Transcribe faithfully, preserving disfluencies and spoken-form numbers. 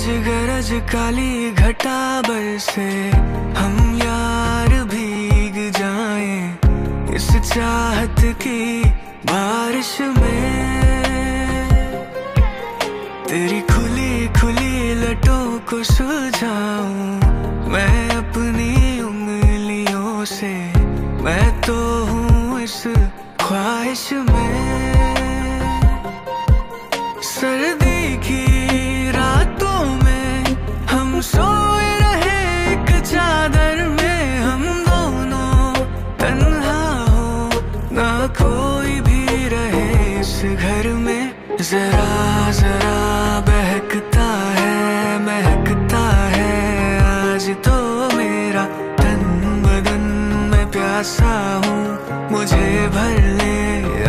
गरज काली घटा बरसे, हम यार भीग जाएं इस चाहत की बारिश में। तेरी खुली खुली लटों को सुलझाऊं मैं अपनी उंगलियों से, मैं तो हूँ इस ख्वाहिश में। सर्दी की रातों में हम सोए रहे एक चादर में, हम दोनों तन्हा हो ना कोई भी रहे इस घर में। जरा जरा बहकता है महकता है आज तो मेरा तन बदन, मैं प्यासा हूँ मुझे भर ले